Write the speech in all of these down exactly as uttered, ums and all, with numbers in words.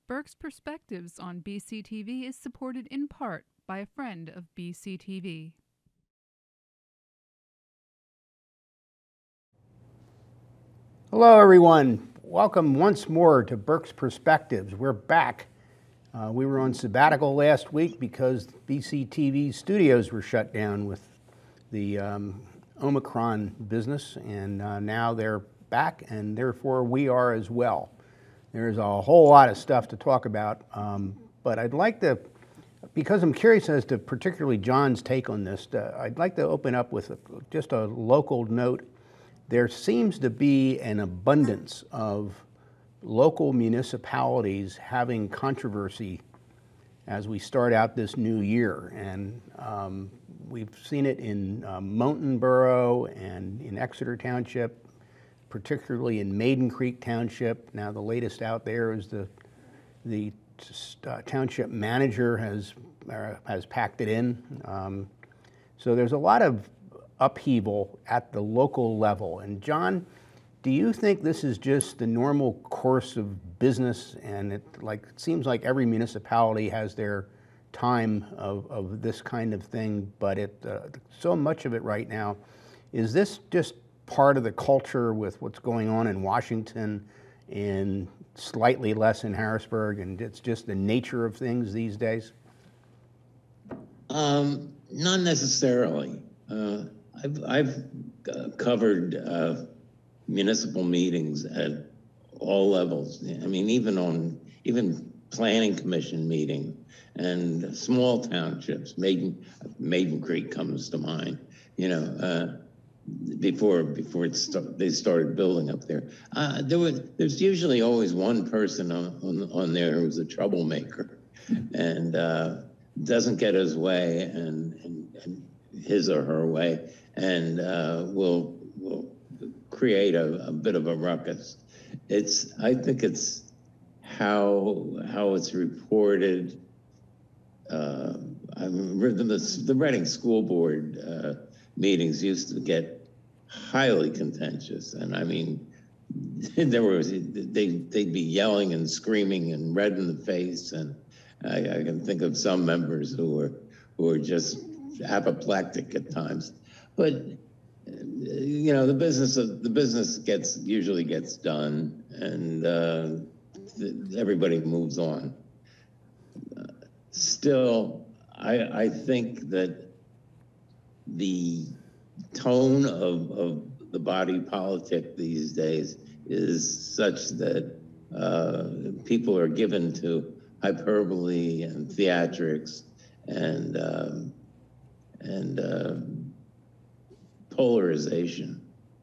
Berks Perspectives on B C T V is supported in part by a friend of B C T V. Hello, everyone. Welcome once more to Berks Perspectives. We're back. Uh, we were on sabbatical last week because B C T V studios were shut down with the um, Omicron business, and uh, now they're back, and therefore we are as well. There's a whole lot of stuff to talk about, um, but I'd like to, because I'm curious as to particularly John's take on this, uh, I'd like to open up with a, just a local note. There seems to be an abundance of local municipalities having controversy as we start out this new year. And um, we've seen it in uh, Mountain Borough and in Exeter Township, particularly in Maiden Creek Township. Now the latest out there is the, the uh, township manager has, uh, has packed it in. Um, so there's a lot of upheaval at the local level. And John, do you think this is just the normal course of business, and it like it seems like every municipality has their time of, of this kind of thing, but it uh, so much of it right now, is this just part of the culture with what's going on in Washington and slightly less in Harrisburg, and it's just the nature of things these days? Um, not necessarily. Uh, I've, I've uh, covered uh, municipal meetings at all levels. I mean, even on, even planning commission meeting and small townships, Maiden, Maiden Creek comes to mind, you know, uh, before before it st they started building up there. Uh, there was, there's usually always one person on, on, on there who's a troublemaker and uh, doesn't get his way and, and, and his or her way, and uh, will will create a, a bit of a ruckus. It's I think it's how how it's reported. Uh, I remember the, the Reading School Board uh, meetings used to get highly contentious, and I mean, there was they they'd be yelling and screaming and red in the face, and I, I can think of some members who were who were just apoplectic at times. But you know, the business of the business gets usually gets done, and uh, everybody moves on. Uh, still, I I think that the tone of, of the body politic these days is such that uh, people are given to hyperbole and theatrics and um, and uh, polarization.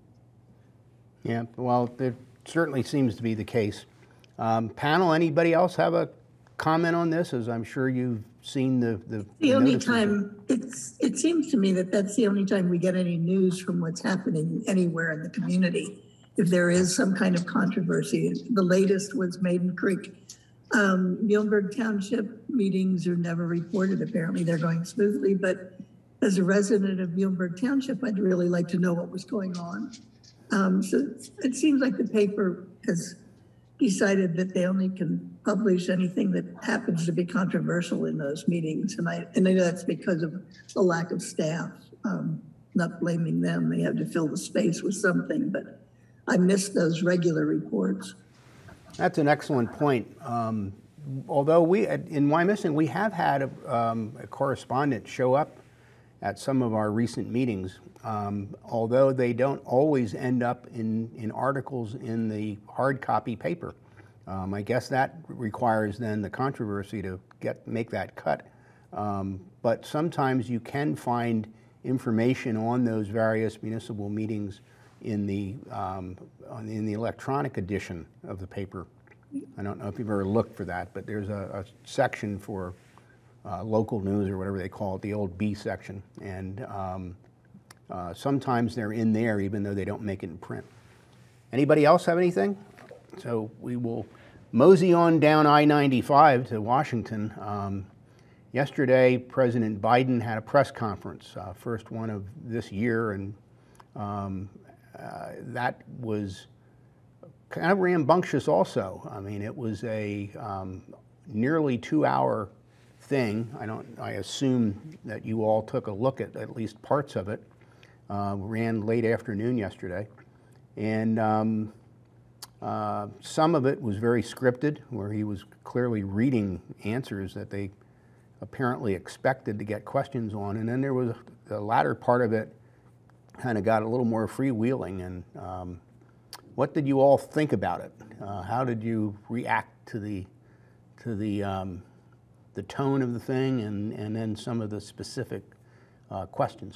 Yeah, well, it certainly seems to be the case. Um, panel, anybody else have a comment on this? As I'm sure you've seen the the, the, the only time it's it seems to me that that's the only time we get any news from what's happening anywhere in the community. If there is some kind of controversy, the latest was Maiden Creek. Um, Muhlenberg Township meetings are never reported. Apparently, they're going smoothly. But as a resident of Muhlenberg Township, I'd really like to know what was going on. Um, so it seems like the paper has decided that they only can publish anything that happens to be controversial in those meetings. And I, and I know that's because of the lack of staff, um, not blaming them. They have to fill the space with something, but I miss those regular reports. That's an excellent point. Um, although we, in Wyomissing, we have had a, um, a correspondent show up at some of our recent meetings, um, although they don't always end up in, in articles in the hard copy paper. Um, I guess that requires then the controversy to get make that cut. Um, but sometimes you can find information on those various municipal meetings in the, um, on, in the electronic edition of the paper. I don't know if you've ever looked for that, but there's a, a section for Uh, local news or whatever they call it, the old B section, and um, uh, sometimes they're in there even though they don't make it in print. Anybody else have anything? So we will mosey on down I ninety-five to Washington. Um, yesterday, President Biden had a press conference, uh, first one of this year, and um, uh, that was kind of rambunctious also. I mean, it was a um, nearly two-hour thing. I don't. I assume that you all took a look at at least parts of it. Uh, ran late afternoon yesterday, and um, uh, some of it was very scripted, where he was clearly reading answers that they apparently expected to get questions on, and then there was the latter part of it kind of got a little more freewheeling. And um, what did you all think about it? Uh, how did you react to the to the um, the tone of the thing, and and then some of the specific uh, questions?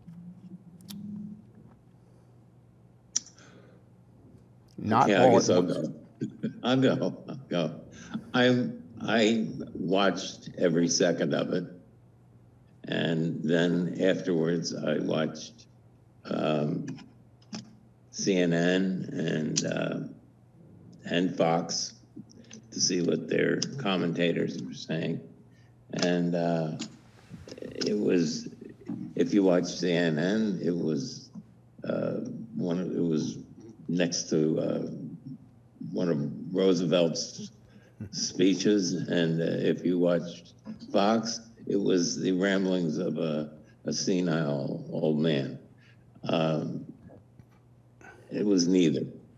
Not yeah, I all guess at I'll once. go. I'll go. I'll go. I I watched every second of it, and then afterwards I watched um, C N N and uh, and Fox to see what their commentators were saying, and uh, it was, if you watch C N N, it was uh, one of, it was next to uh, one of Roosevelt's speeches, and uh, if you watched Fox, it was the ramblings of a, a senile old man. Um, it was neither.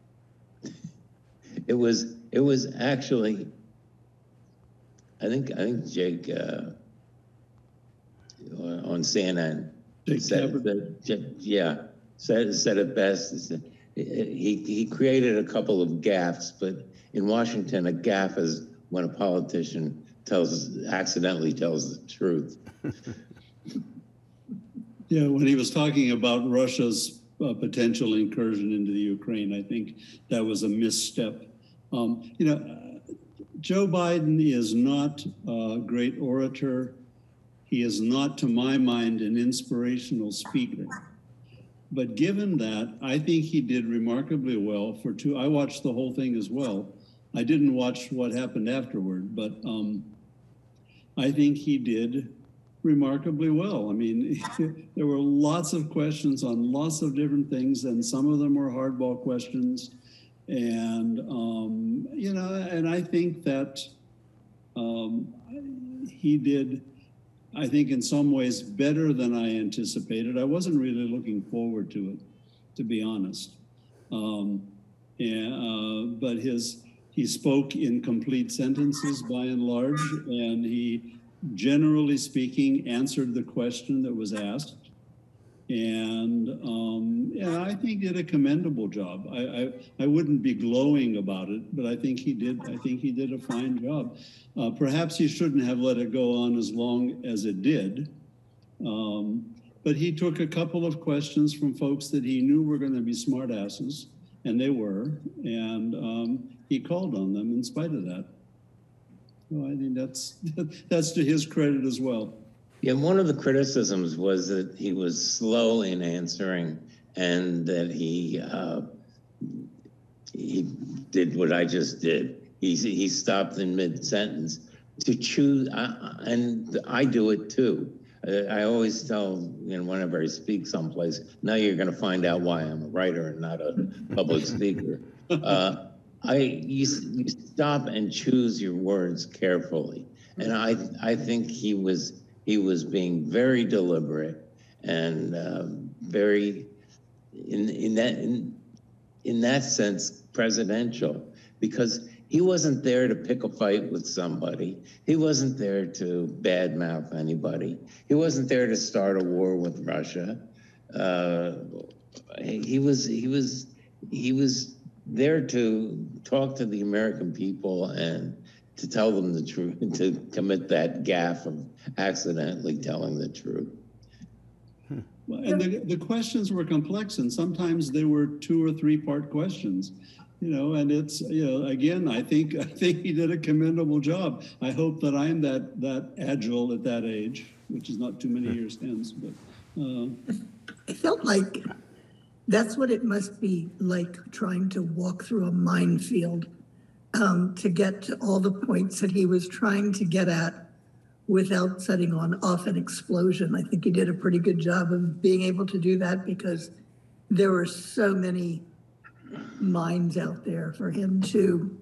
It was it was actually, I think I think Jake uh, on C N N Jake said, said yeah said said it best. He he created a couple of gaffes, but in Washington, a gaffe is when a politician tells accidentally tells the truth. Yeah, when he was talking about Russia's uh, potential incursion into the Ukraine, I think that was a misstep. Um, you know, uh, Joe Biden is not a great orator. He is not, to my mind, an inspirational speaker. But given that, I think he did remarkably well for two. I watched the whole thing as well. I didn't watch what happened afterward, but um, I think he did remarkably well. I mean, there were lots of questions on lots of different things, and some of them were hardball questions. And, um, you know, and I think that um, he did, I think in some ways better than I anticipated. I wasn't really looking forward to it, to be honest. Um, and, uh, but his, he spoke in complete sentences by and large, and he, generally speaking, answered the question that was asked. And um, yeah, I think did a commendable job. I, I I wouldn't be glowing about it, but I think he did. I think he did a fine job. Uh, perhaps he shouldn't have let it go on as long as it did. Um, but he took a couple of questions from folks that he knew were going to be smartasses, and they were. And um, he called on them in spite of that. So I think that's that's to his credit as well. Yeah, one of the criticisms was that he was slow in answering, and that he uh, he did what I just did. He he stopped in mid-sentence to choose, uh, and I do it too. Uh, I always tell, you know, whenever I speak someplace, now you're going to find out why I'm a writer and not a public speaker. Uh, I you, you stop and choose your words carefully, and I I think he was. He was being very deliberate and uh, very, in in that in, in that sense, presidential, because he wasn't there to pick a fight with somebody. He wasn't there to badmouth anybody. He wasn't there to start a war with Russia. Uh, he was he was he was there to talk to the American people and to tell them the truth, to commit that gaffe of accidentally telling the truth. Well, and the, the questions were complex, and sometimes they were two or three part questions, you know, and it's, you know, again, I think, I think he did a commendable job. I hope that I'm that, that agile at that age, which is not too many years hence, but. Uh, I felt like that's what it must be like, trying to walk through a minefield. Um, to get to all the points that he was trying to get at without setting on off an explosion. I think he did a pretty good job of being able to do that, because there were so many minds out there for him to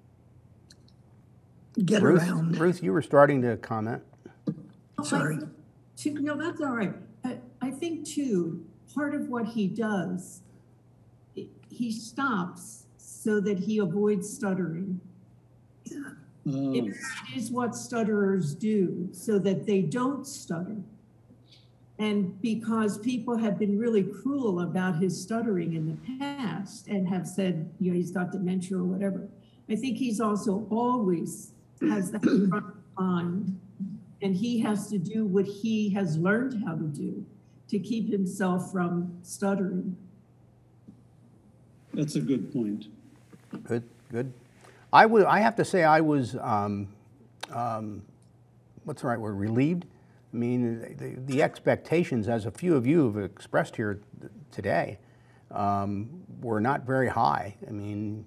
get Ruth, around. Ruth, you were starting to comment. Sorry. To, no, that's all right. I, I think too, part of what he does, he stops so that he avoids stuttering. Yeah. Oh. It is what stutterers do so that they don't stutter. And because people have been really cruel about his stuttering in the past and have said, you know, he's got dementia or whatever. I think he's also always has that front mind, and he has to do what he has learned how to do to keep himself from stuttering. That's a good point. Good, good. I would. I have to say, I was. Um, um, what's the right word? Relieved. I mean, the, the expectations, as a few of you have expressed here today, um, were not very high. I mean,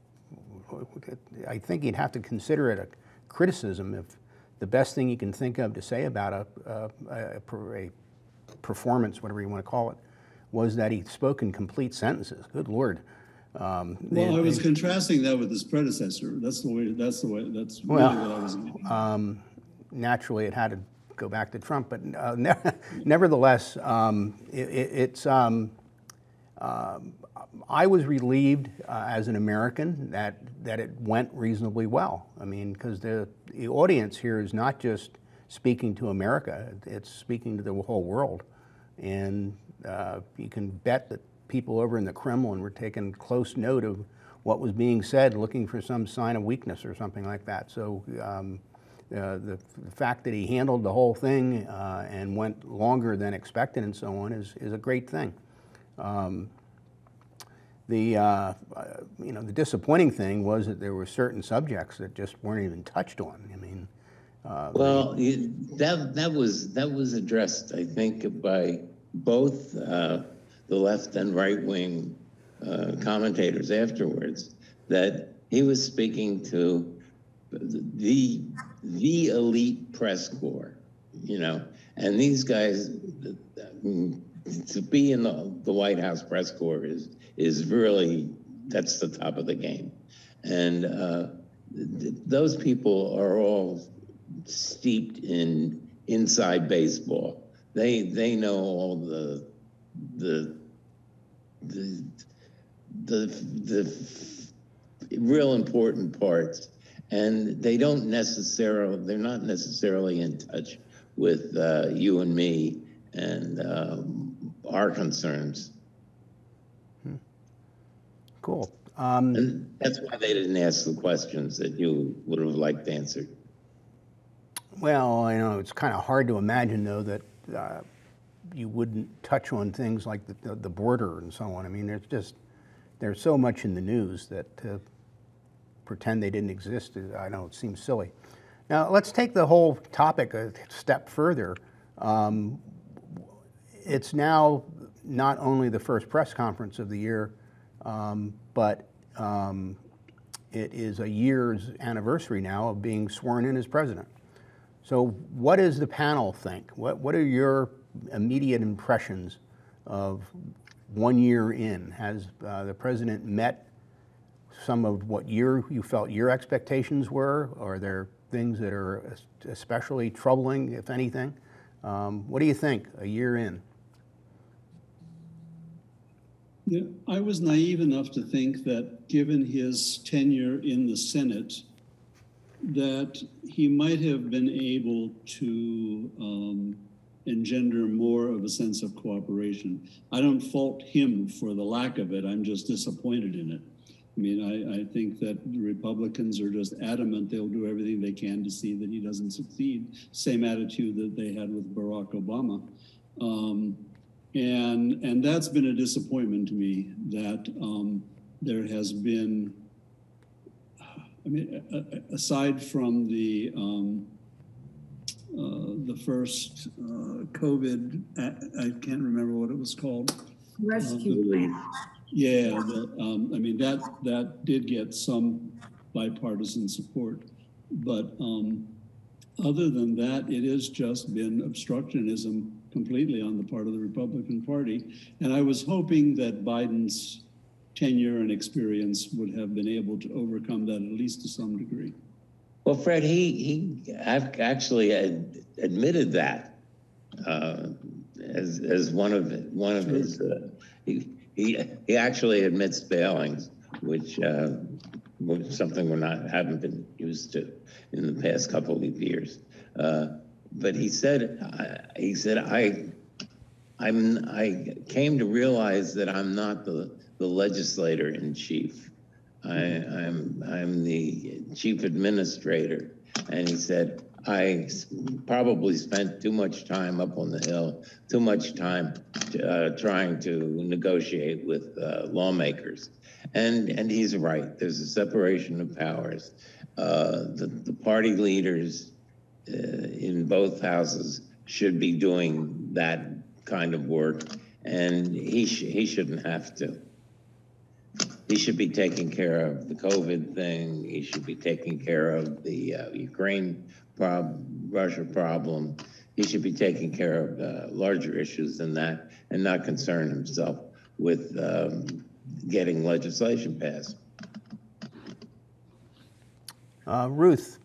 I think you'd have to consider it a criticism if the best thing you can think of to say about a, a, a, a performance, whatever you want to call it, was that he spoke in complete sentences. Good Lord. Um, well, they, I was they, contrasting that with his predecessor. That's the way. That's the way. That's really well, what I was. Um, naturally, it had to go back to Trump, but uh, ne nevertheless, um, it, it, it's. Um, uh, I was relieved uh, as an American that that it went reasonably well. I mean, because the the audience here is not just speaking to America; it's speaking to the whole world, and uh, you can bet that people over in the Kremlin were taking close note of what was being said, looking for some sign of weakness or something like that. So. Um, Uh, the, the fact that he handled the whole thing uh, and went longer than expected and so on is, is a great thing. Um, the, uh, uh, you know, the disappointing thing was that there were certain subjects that just weren't even touched on. I mean, uh, well, they, that, that, was, that was addressed, I think, by both uh, the left and right-wing uh, commentators afterwards, that he was speaking to the the elite press corps, you know, and these guys, to be in the, the White House press corps is is really, that's the top of the game. And uh, th those people are all steeped in inside baseball. They they know all the the the the, the real important parts. And they don't necessarily, they're not necessarily in touch with uh, you and me and um, our concerns. Hmm. Cool. Um, and that's why they didn't ask the questions that you would have liked answered. Well, I know it's kind of hard to imagine, though, that uh, you wouldn't touch on things like the, the, the border and so on. I mean, there's just, there's so much in the news that uh, pretend they didn't exist. I know it seems silly. Now let's take the whole topic a step further. Um, it's now not only the first press conference of the year, um, but um, it is a year's anniversary now of being sworn in as president. So what does the panel think? What, what are your immediate impressions of one year in? Has uh, the president met some of what your, you felt your expectations were? Or are there things that are especially troubling, if anything? Um, what do you think a year in? Yeah, I was naive enough to think that given his tenure in the Senate, that he might have been able to um, engender more of a sense of cooperation. I don't fault him for the lack of it. I'm just disappointed in it. I mean, I, I think that the Republicans are just adamant they'll do everything they can to see that he doesn't succeed. Same attitude that they had with Barack Obama. Um, and, and that's been a disappointment to me, that um, there has been, I mean, aside from the um, uh, the first uh, COVID, I, I can't remember what it was called. Rescue plan. Uh, yeah, the, um, I mean, that, that did get some bipartisan support. But um, other than that, it has just been obstructionism completely on the part of the Republican Party. And I was hoping that Biden's tenure and experience would have been able to overcome that at least to some degree. Well, Fred, he he actually ad admitted that uh, as as one of one of his uh, he he he actually admits failings, which uh, was something we're not haven't been used to in the past couple of years. Uh, but he said I, he said I I'm I came to realize that I'm not the the legislator in chief. I, I'm I'm the chief administrator, and he said I probably spent too much time up on the hill, too much time uh, trying to negotiate with uh, lawmakers, and and he's right. There's a separation of powers. Uh, the the party leaders uh, in both houses should be doing that kind of work, and he sh he shouldn't have to. He should be taking care of the COVID thing. He should be taking care of the uh, Ukraine prob Russia problem. He should be taking care of uh, larger issues than that and not concern himself with um, getting legislation passed. Uh, Ruth.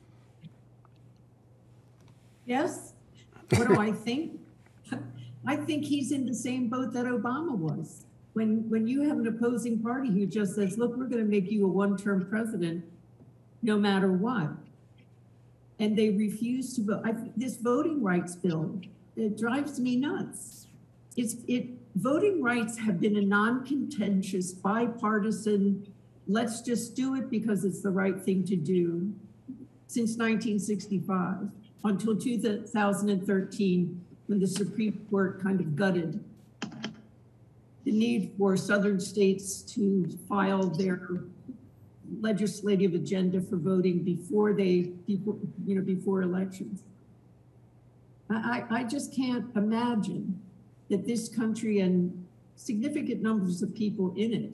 Yes. What do I think? I think he's in the same boat that Obama was. When, when you have an opposing party who just says, look, we're going to make you a one-term president no matter what, and they refuse to vote. I, this voting rights bill, it drives me nuts. It's, it, voting rights have been a non-contentious, bipartisan, let's just do it because it's the right thing to do since nineteen sixty-five until two thousand thirteen, when the Supreme Court kind of gutted the need for southern states to file their legislative agenda for voting before they, before, you know, before elections. I, I just can't imagine that this country and significant numbers of people in it.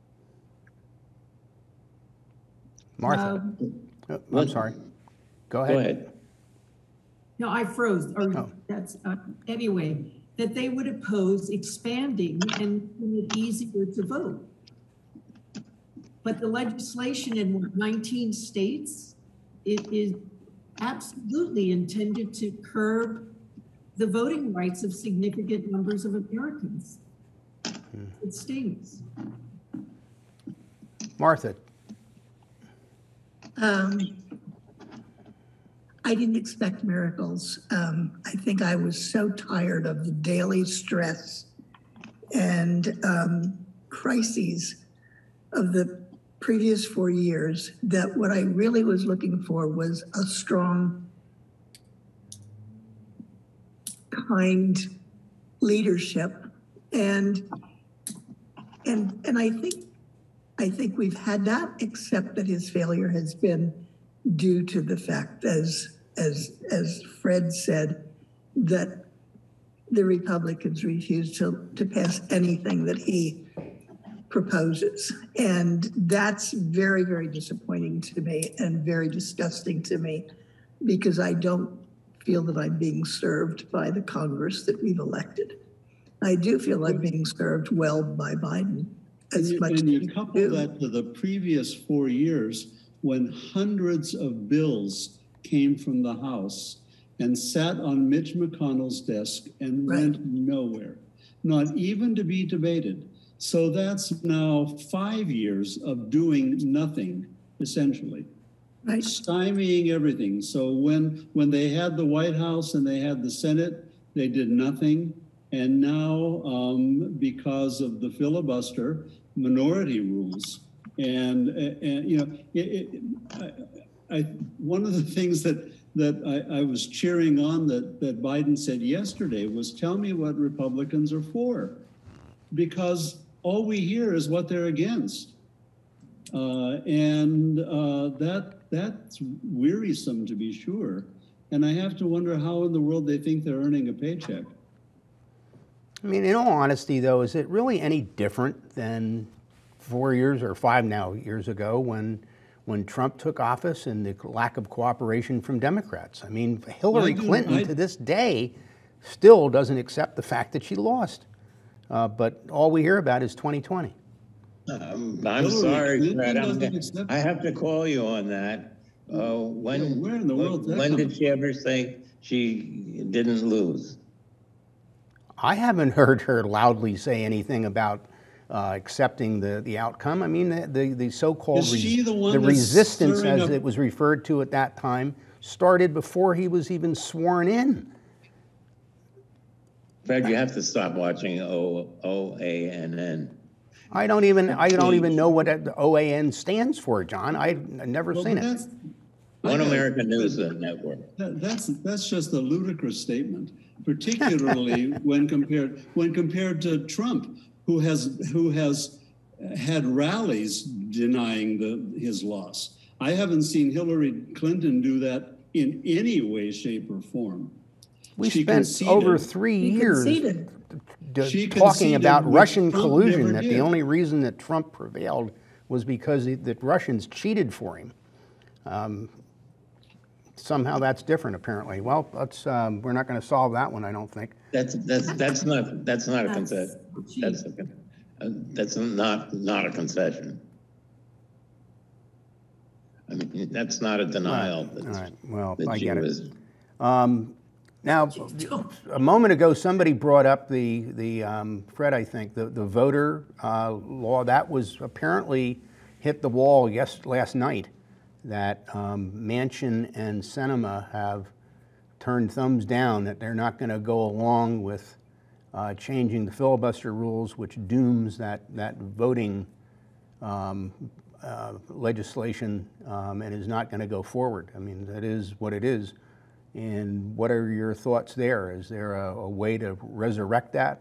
Martha. Um, oh, I'm sorry. Go ahead. Go ahead. No, I froze. Or Oh. that's uh, anyway. That they would oppose expanding and making it easier to vote. But the legislation in nineteen states, it is absolutely intended to curb the voting rights of significant numbers of Americans. Hmm. It stings. Martha. Um, I didn't expect miracles. Um, I think I was so tired of the daily stress and um, crises of the previous four years that what I really was looking for was a strong, kind leadership. And, and, and I think, I think we've had that, except that his failure has been due to the fact, as as as Fred said, that the Republicans refuse to, to pass anything that he proposes. And that's very, very disappointing to me and very disgusting to me, because I don't feel that I'm being served by the Congress that we've elected. I do feel I'm being served well by Biden. As and you, much and you as couple do. that to the previous four years when hundreds of bills came from the House and sat on Mitch McConnell's desk and Right. went nowhere, not even to be debated. So that's now five years of doing nothing, essentially. Right. Stymieing everything. So when, when they had the White House and they had the Senate, they did nothing. And now, um, because of the filibuster, minority rules. And, and you know, it, it, I, I, one of the things that, that I, I was cheering on that, that Biden said yesterday was, tell me what Republicans are for. Because all we hear is what they're against. Uh, and uh, that that's wearisome, to be sure. And I have to wonder how in the world they think they're earning a paycheck. I mean, in all honesty, though, is it really any different than four years or five now years ago when when Trump took office and the lack of cooperation from Democrats? I mean, Hillary I do, Clinton I, to this day still doesn't accept the fact that she lost. Uh, but all we hear about is twenty twenty. Um, I'm Hillary sorry, Clinton Fred. I'm doesn't gonna- accept I it. have to call you on that. Uh, when, Yeah, where in the world when, that when come did from? she ever say she didn't lose? I haven't heard her loudly say anything about uh, accepting the, the outcome. I mean, the, the, the so-called Is she the one the that's resistance, stirring as up- it was referred to at that time, started before he was even sworn in. Fred, you have to stop watching O O A N N. I don't even I don't even know what the O A N stands for, John. I've never Well, seen but it. that's, One I got- American News Network. That, that's that's just a ludicrous statement, particularly when compared when compared to Trump, who has who has had rallies denying the his loss. I haven't seen Hillary Clinton do that in any way, shape, or form. We She spent conceded- over three He years conceded. d- She talking conceded, about which Russian Trump collusion, never that the did. only reason that Trump prevailed was because he, that Russians cheated for him. Um, somehow that's different, apparently. Well, let's, um, we're not going to solve that one, I don't think. That's, that's, that's not, that's not a That's concession. cheap. That's, a con- uh, that's not, not a concession. I mean, that's not a denial. All that's- right, well, that I she get it. was- Um, now, a moment ago, somebody brought up the, the um, Fred, I think, the, the voter uh, law. That was apparently hit the wall yes, last night, that um, Manchin and Sinema have turned thumbs down, that they're not going to go along with uh, changing the filibuster rules, which dooms that, that voting um, uh, legislation um, and is not going to go forward. I mean, that is what it is. And what are your thoughts there? Is there a, a way to resurrect that?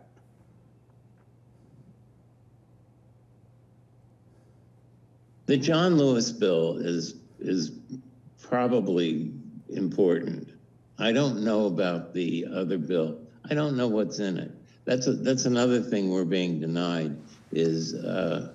The John Lewis bill is, is probably important. I don't know about the other bill. I don't know what's in it. That's, a, that's another thing we're being denied is uh,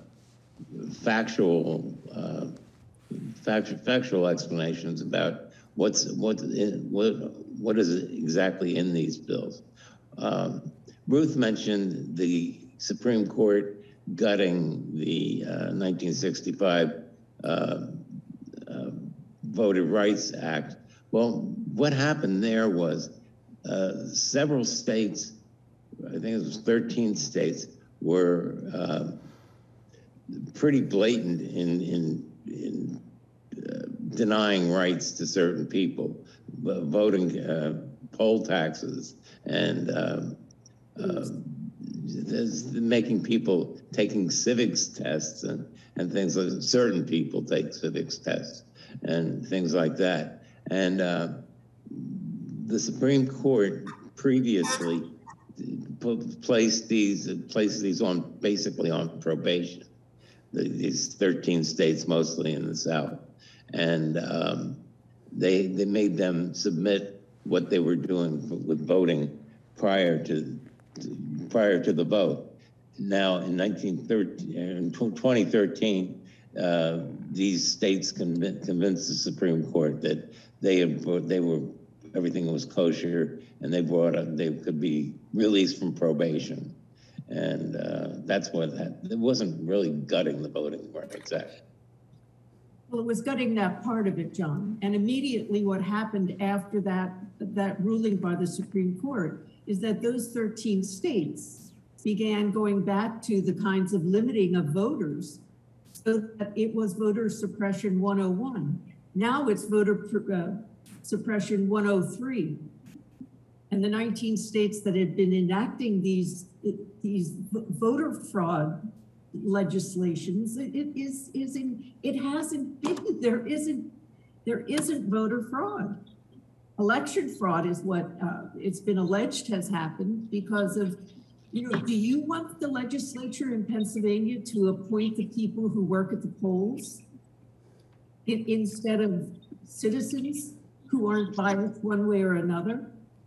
factual, uh, factual, factual explanations about what's, what, in, what, what is exactly in these bills. Um, Ruth mentioned the Supreme Court gutting the uh, nineteen sixty-five uh, uh, Voter Rights Act. Well, what happened there was uh, several states, I think it was thirteen states, were uh, pretty blatant in, in, in uh, denying rights to certain people, voting, uh, poll taxes, and um, uh, making people taking civics tests and, and things like certain people take civics tests and things like that. And uh, the Supreme Court previously placed these placed these on basically on probation. The, these thirteen states, mostly in the South, and um, they they made them submit what they were doing with voting prior to prior to the vote. Now, in nineteen thirteen, in twenty thirteen, uh, these states convinced, convinced the Supreme Court that they had, they were everything was kosher, and they brought up, they could be released from probation, and uh, that's what that, it wasn't really gutting the Voting Rights Act. Well, it was gutting that part of it, John. And immediately what happened after that, that ruling by the Supreme Court is that those thirteen states began going back to the kinds of limiting of voters so that it was voter suppression one oh one. Now it's voter uh, suppression one oh three. And the nineteen states that had been enacting these, these voter fraud legislations, it, it is, isn't, it hasn't been, there isn't, there isn't voter fraud. Election fraud is what uh, it's been alleged has happened because of, you know, do you want the legislature in Pennsylvania to appoint the people who work at the polls in, instead of citizens who aren't biased one way or another?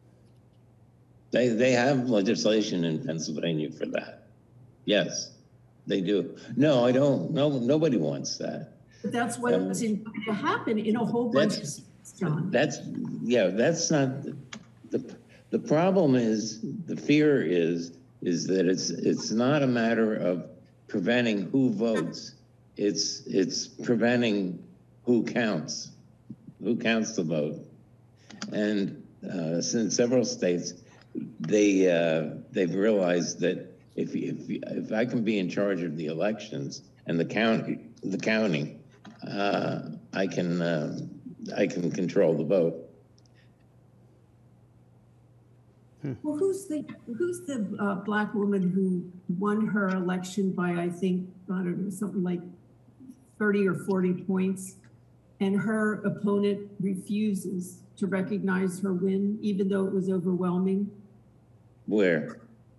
They, they have legislation in Pennsylvania for that. Yes, they do. No, I don't. No, nobody wants that. But that's what's um, going to happen in a whole bunch of states, John. That's, yeah, that's not, the, the, the problem is, the fear is, is that it's, it's not a matter of preventing who votes. It's it's preventing who counts, who counts the vote. And uh, since several states, they uh, they've realized that if if if I can be in charge of the elections and the county the counting, uh, I can uh, I can control the vote. Well, who's the who's the uh, black woman who won her election by, I think, I don't know, something like thirty or forty points, and her opponent refuses to recognize her win, even though it was overwhelming? Where?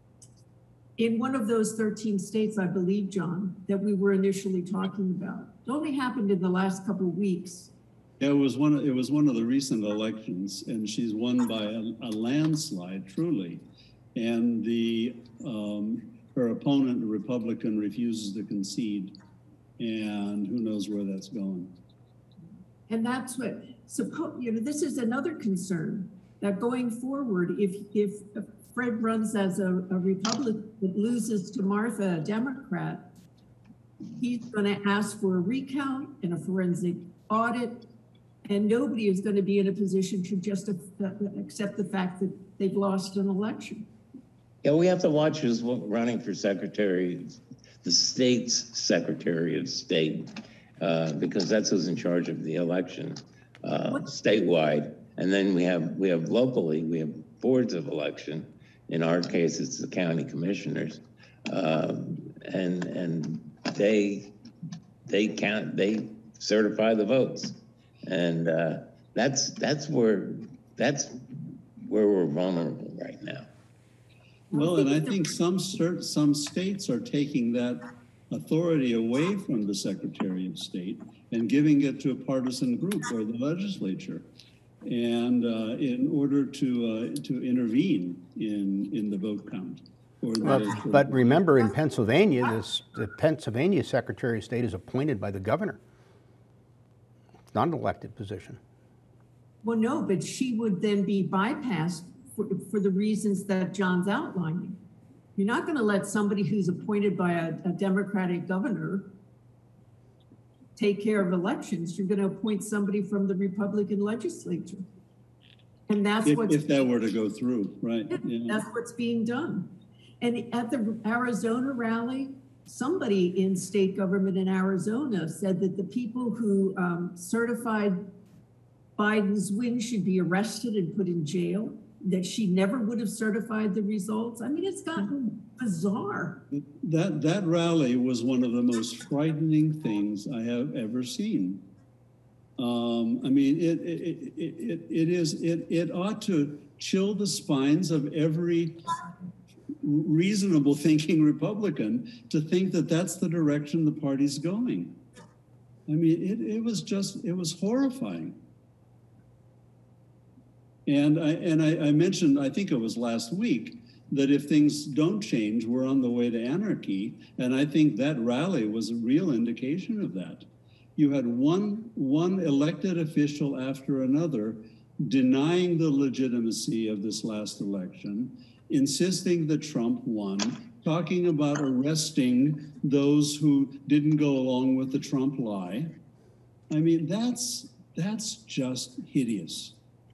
In one of those thirteen states, I believe, John, that we were initially talking about. It only happened in the last couple of weeks. Yeah, it was one. It was one of the recent elections, and she's won by a, a landslide, truly. And the um, her opponent, the Republican, refuses to concede, and who knows where that's going. And that's what. Suppose you know. This is another concern that going forward, if if Fred runs as a, a Republican that loses to Martha, a Democrat, he's going to ask for a recount and a forensic audit. And nobody is going to be in a position to just accept the fact that they've lost an election. Yeah, we have to watch who's running for secretary, the state's secretary of state, uh, because that's who's in charge of the election uh, statewide. And then we have we have locally, we have boards of election. In our case, it's the county commissioners, um, and and they they count they certify the votes. And uh, that's that's where that's where we're vulnerable right now. Well, and I think some cert, some states are taking that authority away from the Secretary of State and giving it to a partisan group or the legislature, and uh, in order to uh, to intervene in in the vote count. Or the, But, but remember, in Pennsylvania, this the Pennsylvania Secretary of State is appointed by the governor. Not an elected position. Well, no, but she would then be bypassed for, for the reasons that John's outlining. You're not going to let somebody who's appointed by a, a Democratic governor take care of elections. You're going to appoint somebody from the Republican legislature. And that's if, what's if that were to go through, right? Yeah, Yeah. that's what's being done. And at the Arizona rally, somebody in state government in Arizona said that the people who um, certified Biden's win should be arrested and put in jail, that she never would have certified the results. I mean, it's gotten bizarre. That, that rally was one of the most frightening things I have ever seen. Um, I mean, it, it, it, it, it is, it, it ought to chill the spines of every reasonable thinking Republican to think that that's the direction the party's going. I mean, it, it was just, it was horrifying. And I, and I, I mentioned, I think it was last week, that if things don't change, we're on the way to anarchy. And I think that rally was a real indication of that. You had one, one elected official after another denying the legitimacy of this last election, insisting that Trump won, talking about arresting those who didn't go along with the Trump lie. I mean, that's that's just hideous.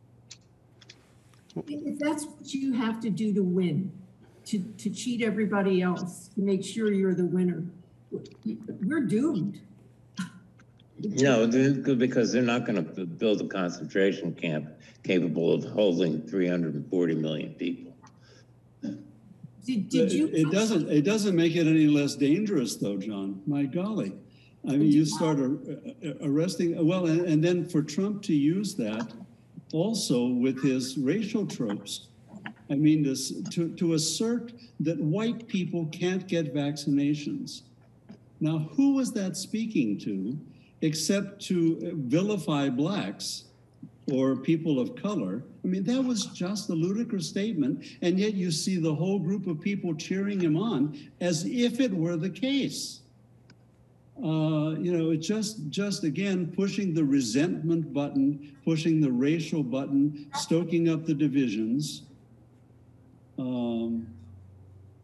If that's what you have to do to win, to, to cheat everybody else, to make sure you're the winner, we're doomed. No, because they're not going to build a concentration camp capable of holding three hundred forty million people. Did, did you? It, it doesn't. It doesn't make it any less dangerous, though, John. My golly, I mean, you start ar arresting. Well, and, and then for Trump to use that, also with his racial tropes. I mean, this, to to assert that white people can't get vaccinations. Now, who was that speaking to, except to vilify blacks or people of color? I mean, that was just a ludicrous statement, and yet you see the whole group of people cheering him on as if it were the case. Uh, you know, it just, just again, pushing the resentment button, pushing the racial button, stoking up the divisions. Um,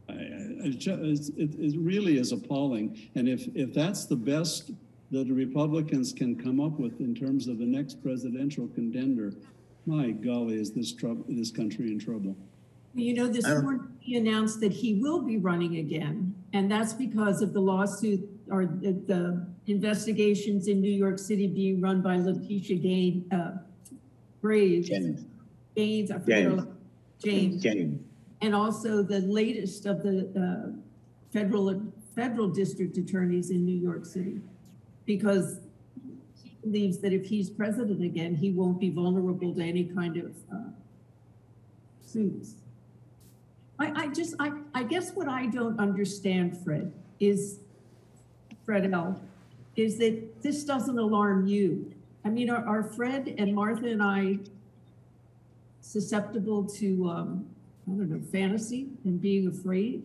I, I, it's, it, it really is appalling. And if, if that's the best that the Republicans can come up with in terms of the next presidential contender, my golly, is this trouble, this country in trouble? You know, this morning he announced that he will be running again, and that's because of the lawsuit or the, the investigations in New York City being run by Letitia Gaines, uh, Graves, James. Gaines, I forget James. her- James, James. and also the latest of the uh, federal federal district attorneys in New York City, because he believes that if he's president again, he won't be vulnerable to any kind of uh, suits. I, I just, I, I guess what I don't understand, Fred, is, Fred L., is that this doesn't alarm you. I mean, are, are Fred and Martha and I susceptible to, um, I don't know, fantasy and being afraid?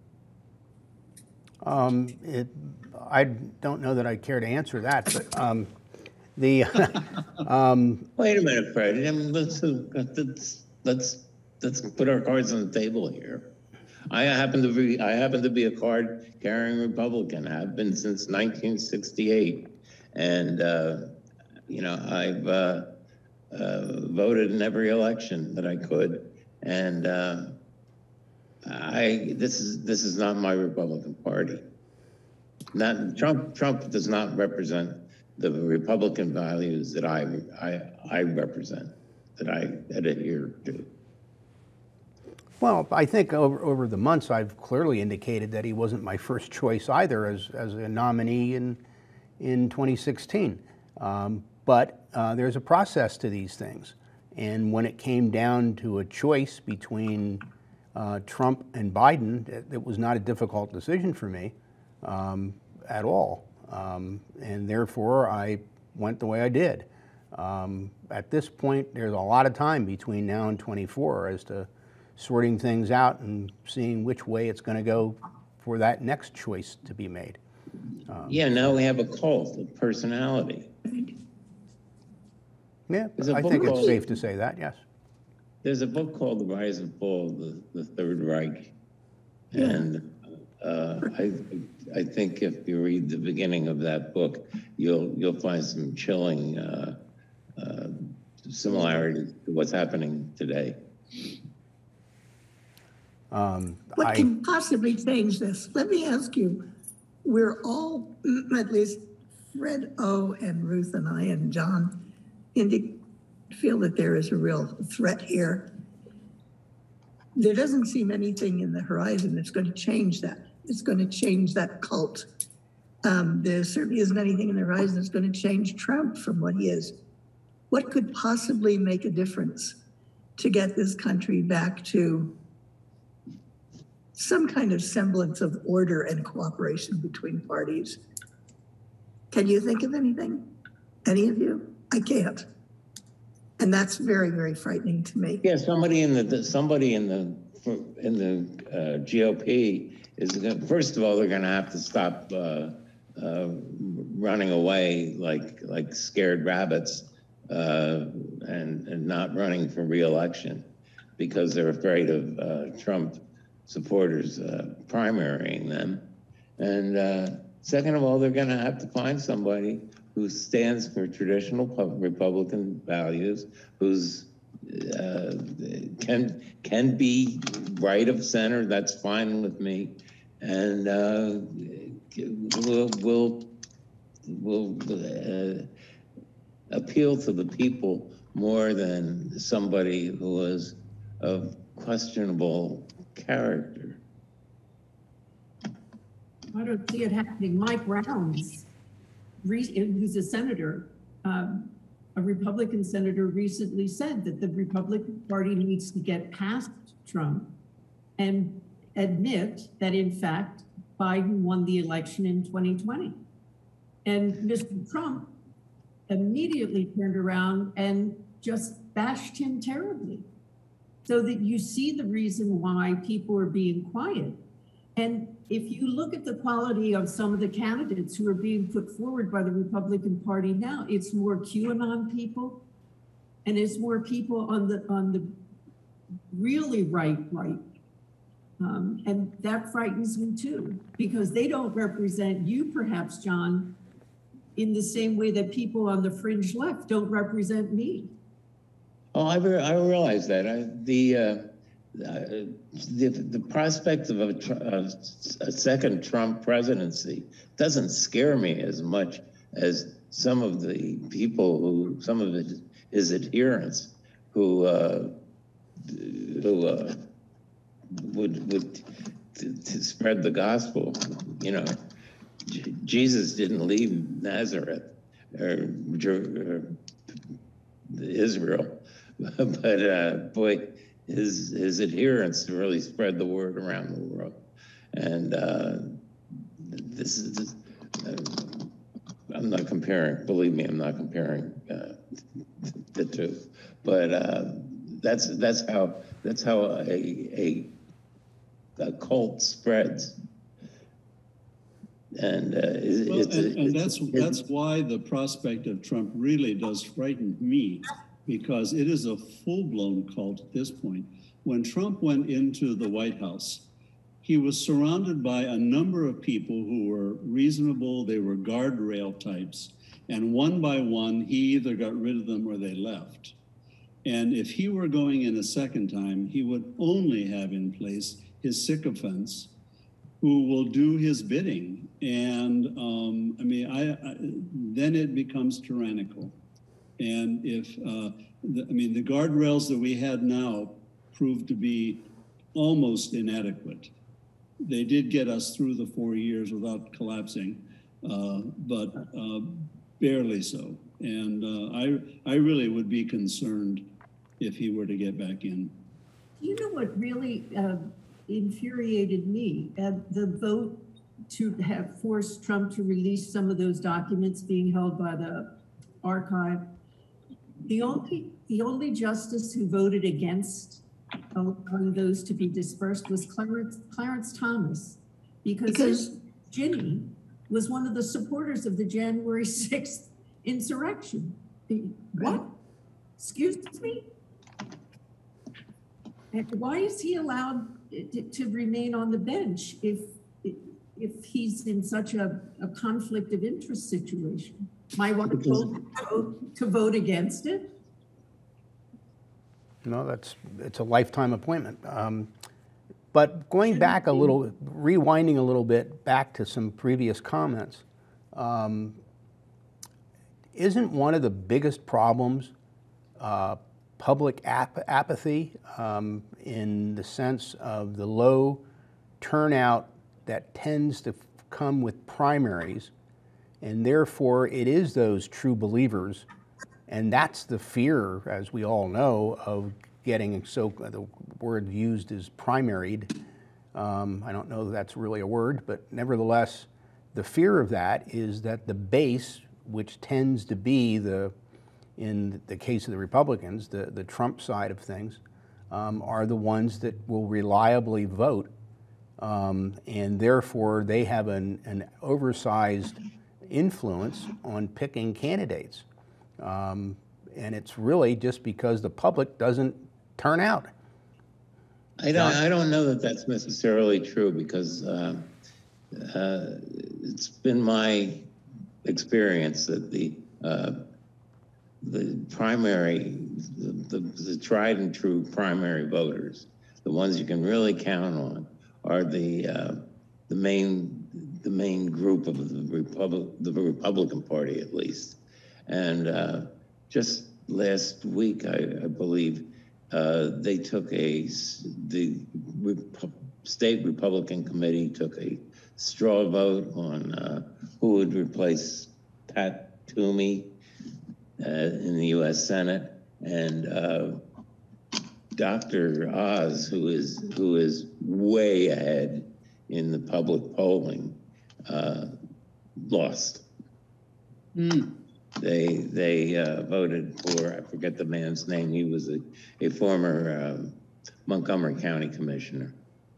Um, it, I don't know that I care to answer that, but um, the um, Wait a minute, Fred. I mean, let's, let's, let's, let's put our cards on the table here. I happen to be, I happen to be a card-carrying Republican. I've been since nineteen sixty-eight. And, uh, you know, I've uh, uh, voted in every election that I could. And uh, I, this is, this is not my Republican Party. Not, Trump, Trump does not represent the Republican values that I, I, I represent, that I adhere to. well, I think over, over the months I've clearly indicated that he wasn't my first choice either as, as a nominee in, in twenty sixteen. Um, but uh, there's a process to these things. And when it came down to a choice between uh, Trump and Biden, it, it was not a difficult decision for me um, at all. Um, and therefore, I went the way I did. Um, at this point, there's a lot of time between now and twenty-four as to sorting things out and seeing which way it's going to go for that next choice to be made. Um, Yeah, now we have a cult of personality. yeah, There's a I book think it's called- safe to say that, yes. There's a book called The Rise and Fall of the, the Third Reich. Yeah. And uh, I, I think if you read the beginning of that book, you'll, you'll find some chilling uh, uh, similarities to what's happening today. Um, What I, can possibly change this? Let me ask you, we're all, at least Fred O. and Ruth and I and John, indi- feel that there is a real threat here. There doesn't seem anything in the horizon that's going to change that. It's going to change that cult. Um, there certainly isn't anything in the horizon that's going to change Trump from what he is. What could possibly make a difference to get this country back to some kind of semblance of order and cooperation between parties? Can you think of anything? Any of you? I can't. And that's very, very frightening to me. Yeah, somebody in the somebody in the in the uh, G O P is gonna, first of all, they're going to have to stop uh, uh, running away like like scared rabbits uh, and and not running for re-election because they're afraid of uh, Trump supporters uh, primarying them. And uh, second of all, they're going to have to find somebody who stands for traditional Republican values, who's uh, can can be right of center. That's fine with me, and uh, will will will uh, appeal to the people more than somebody who is of questionable character. I don't see it happening. Mike Rounds, who's a senator, um, a Republican senator, recently said that the Republican Party needs to get past Trump and admit that, in fact, Biden won the election in twenty twenty. And Mister Trump immediately turned around and just bashed him terribly. So that you see the reason why people are being quiet. And if you look at the quality of some of the candidates who are being put forward by the Republican Party now, it's more QAnon people, and it's more people on the on the really right right. Um, and that frightens me too, because they don't represent you, perhaps, John, in the same way that people on the fringe left don't represent me. Oh, I, re I realize that. I, the, uh, uh, the the prospect of a, of a second Trump presidency doesn't scare me as much as some of the people who, some of his, his adherents who uh, who uh, would would to, to spread the gospel. You know, J Jesus didn't leave Nazareth or, or Israel, but uh, boy, his his adherents really spread the word around the world. And uh, this is, this, uh, I'm not comparing, believe me, I'm not comparing uh, the two, but uh, that's that's how that's how a, a, a cult spreads. And, uh, it's, well, it's, and, and it's, that's it's, that's why the prospect of Trump really does frighten me, because it is a full-blown cult at this point. When Trump went into the White House, he was surrounded by a number of people who were reasonable, they were guardrail types, and one by one, he either got rid of them or they left. And if he were going in a second time, he would only have in place his sycophants who will do his bidding. And um, I mean, I, I, then it becomes tyrannical. And if, uh, the, I mean, the guardrails that we had now proved to be almost inadequate. They did get us through the four years without collapsing, uh, but uh, barely so. And uh, I, I really would be concerned if he were to get back in. You know what really uh, infuriated me? Uh, the vote to have forced Trump to release some of those documents being held by the archive. The only, the only justice who voted against allowing those to be dispersed was Clarence, Clarence Thomas, because, because Ginny was one of the supporters of the January sixth insurrection. The, what? Excuse me? And why is he allowed to, to remain on the bench if if he's in such a, a conflict of interest situation? My wife told to vote against it. No, that's, it's a lifetime appointment. Um, but going back a little, rewinding a little bit back to some previous comments, um, isn't one of the biggest problems uh, public ap apathy um, in the sense of the low turnout that tends to come with primaries, and therefore it is those true believers. And that's the fear, as we all know, of getting, so the word used is primaried. Um, I don't know that that's really a word, but nevertheless, the fear of that is that the base, which tends to be the, in the case of the Republicans, the, the Trump side of things, um, are the ones that will reliably vote. Um, and therefore, they have an, an oversized influence on picking candidates. Um, and it's really just because the public doesn't turn out. I don't, I don't know that that's necessarily true, because uh, uh, it's been my experience that the uh, the primary, the, the, the tried and true primary voters, the ones you can really count on, are the uh, the main the main group of the Republic, the Republican Party at least. And uh, just last week, I, I believe, uh, they took a, the Rep state Republican committee took a straw vote on uh, who would replace Pat Toomey uh, in the U S Senate. And uh, Doctor Oz, who is, who is way ahead in the public polling, uh, lost. Mm. They they uh, voted for, I forget the man's name. He was a, a former um, Montgomery County commissioner.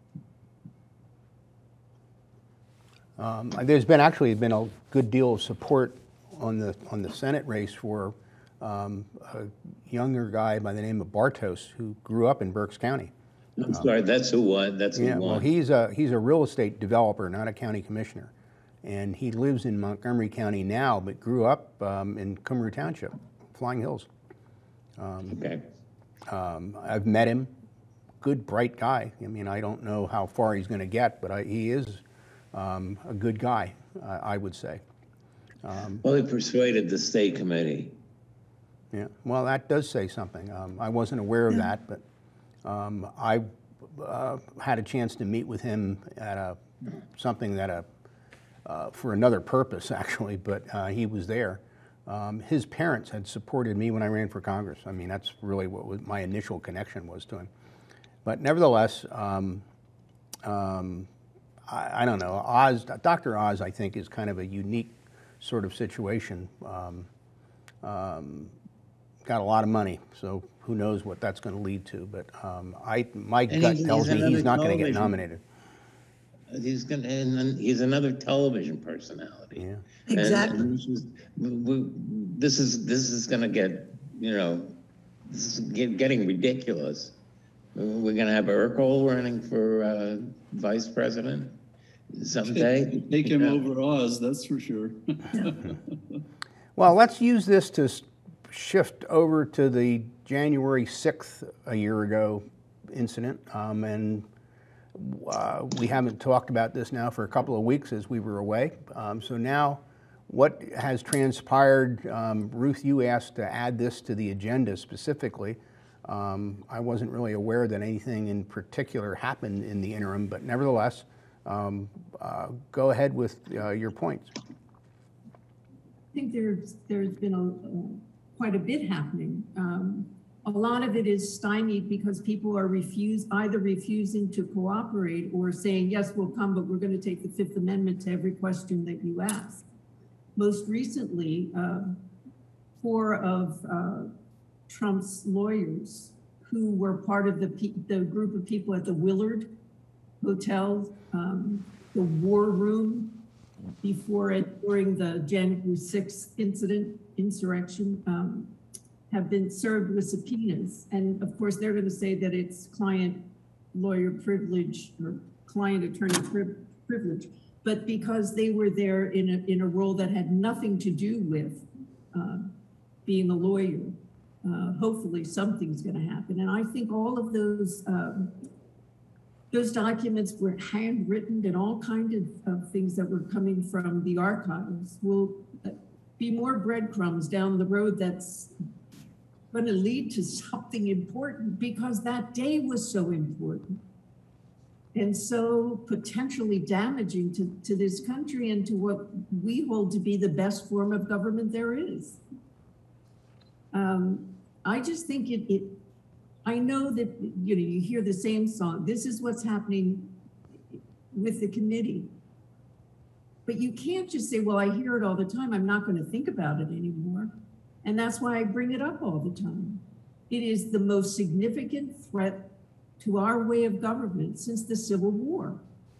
Um, there's been actually been a good deal of support on the on the Senate race for um, a younger guy by the name of Bartos, who grew up in Berks County, I'm sorry, that's who won, that's who Yeah, won. well, he's a, he's a real estate developer, not a county commissioner. And he lives in Montgomery County now, but grew up um, in Cumru Township, Flying Hills. Okay. Um, I've met him, good, bright guy. I mean, I don't know how far he's going to get, but I, he is um, a good guy, uh, I would say. Um, Well, he persuaded the state committee. Yeah, well, that does say something. Um, I wasn't aware of that, but um, I uh, had a chance to meet with him at a something that a uh, for another purpose actually, but uh, he was there. Um, his parents had supported me when I ran for Congress. I mean, that's really what was, my initial connection was to him. But nevertheless, um, um, I, I don't know. Oz, Doctor Oz, I think, is kind of a unique sort of situation. Um, um, got a lot of money, so who knows what that's going to lead to. But um, I, my And gut he's- tells he's me he's another not going to get television- nominated. He's gonna, and then he's another television personality. Yeah. And- Exactly. and this is- we- This is, this is gonna get, you know, this is get- getting ridiculous. We're gonna have Urkel running for uh, vice president someday. Take him Yeah. over Oz, that's for sure. Well, let's use this to s- shift over to the January sixth a year ago incident. Um, and uh, we haven't talked about this now for a couple of weeks as we were away. Um, so now what has transpired, um, Ruth, you asked to add this to the agenda specifically. Um, I wasn't really aware that anything in particular happened in the interim, but nevertheless, um, uh, go ahead with uh, your points. I think there's there's been a, uh, quite a bit happening. Um, a lot of it is stymied because people are refuse either refusing to cooperate or saying, yes, we'll come, but we're going to take the Fifth Amendment to every question that you ask. Most recently, uh, four of uh, Trump's lawyers who were part of the, pe the group of people at the Willard Hotel, um, the war room, before it, during the January sixth incident, insurrection, um, have been served with subpoenas. And of course, they're going to say that it's client lawyer privilege or client attorney pri privilege. But because they were there in a, in a role that had nothing to do with uh, being a lawyer, uh, hopefully something's going to happen. And I think all of those um, Those documents were handwritten and all kinds of, of things that were coming from the archives will be more breadcrumbs down the road that's going to lead to something important because that day was so important and so potentially damaging to, to this country and to what we hold to be the best form of government there is. Um, I just think it, it I know that, you know, you hear the same song. This is what's happening with the committee. But you can't just say, well, I hear it all the time. I'm not going to think about it anymore. And that's why I bring it up all the time. It is the most significant threat to our way of government since the Civil War.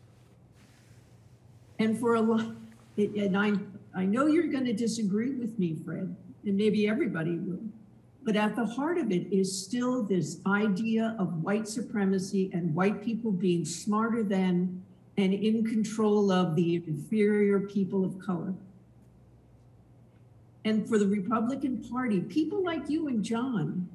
And for a lot, and I, I know you're going to disagree with me, Fred, and maybe everybody will. But at the heart of it is still this idea of white supremacy and white people being smarter than and in control of the inferior people of color. And for the Republican Party, people like you and John,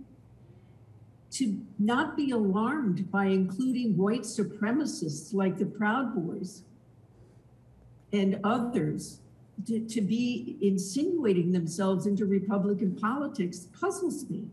to not be alarmed by including white supremacists like the Proud Boys and others, To, to be insinuating themselves into Republican politics puzzles me.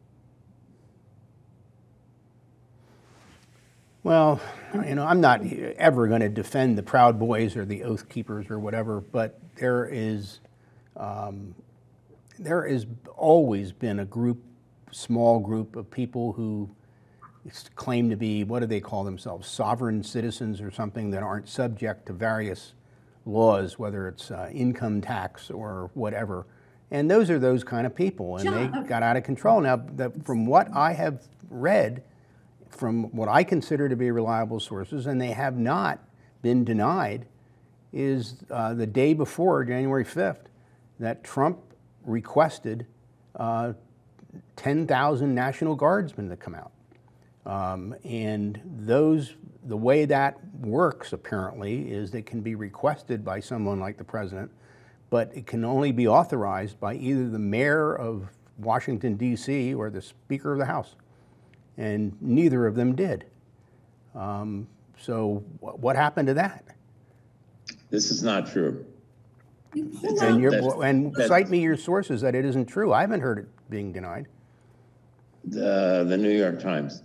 Well, you know, I'm not ever going to defend the Proud Boys or the Oath Keepers or whatever, but there is, um, there has always been a group, small group of people who claim to be, what do they call themselves, sovereign citizens or something that aren't subject to various laws, whether it's uh, income tax or whatever. And those are those kind of people, and they got out of control. Now, the, from what I have read, from what I consider to be reliable sources, and they have not been denied, is uh, the day before January fifth, that Trump requested uh, ten thousand National Guardsmen to come out. Um, and those, the way that works apparently is it can be requested by someone like the president, but it can only be authorized by either the mayor of Washington, D C or the Speaker of the House. And neither of them did. Um, so wh- what happened to that? This is not true. You pull It's out- And, you're, that's- and that's- cite me your sources that it isn't true. I haven't heard it being denied. The, the New York Times.